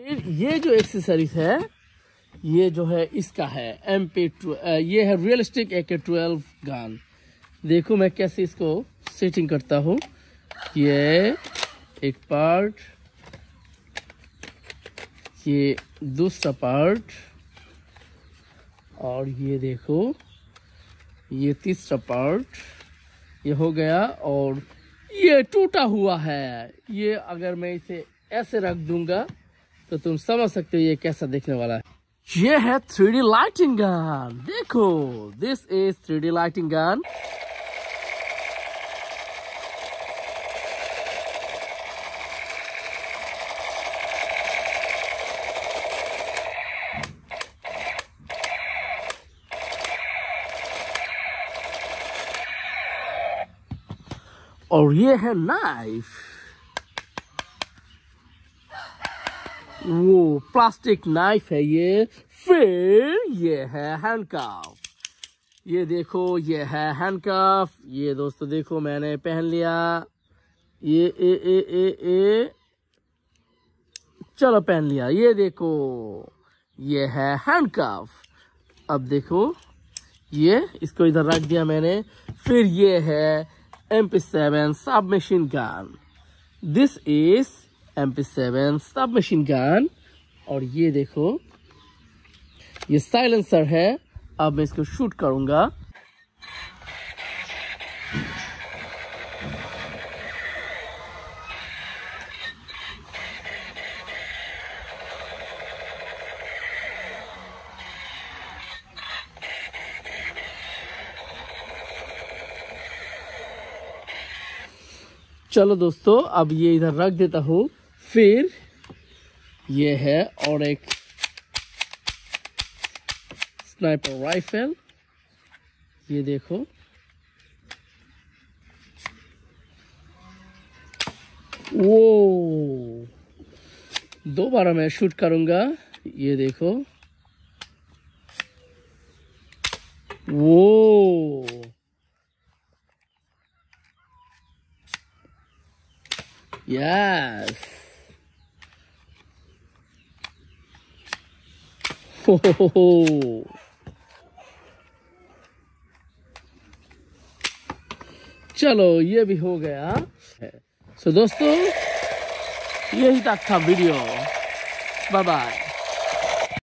ये जो एक्सेसरीज है ये जो है इसका है ये है रियलिस्टिक AK-12 गन। देखो मैं कैसे इसको सेटिंग करता हूँ। ये एक पार्ट, ये दूसरा पार्ट, और ये देखो ये तीसरा पार्ट, ये हो गया। और ये टूटा हुआ है, ये अगर मैं इसे ऐसे रख दूंगा तो तुम समझ सकते हो ये कैसा दिखने वाला है। ये है 3D लाइटिंग गन। देखो, this is 3D lighting gun. और ये है नाइफ, वो प्लास्टिक नाइफ है ये। फिर ये है हैंडकफ। ये देखो ये है हैंडकफ। ये दोस्तों देखो मैंने पहन लिया। ये चलो पहन लिया। ये देखो ये है हैंडकफ। अब देखो ये इसको इधर रख दिया मैंने। फिर ये है MP7 submachine gun. This is MP7 submachine gun. और ये देखो ये साइलेंसर है। अब मैं इसको शूट करूंगा। चलो दोस्तों अब ये इधर रख देता हूँ। फिर ये है और एक स्नाइपर राइफल। ये देखो वो दोबारा मैं शूट करूंगा। ये देखो वो यस। हो। चलो ये भी हो गया। सो दोस्तों यही तक था वीडियो। Bye bye.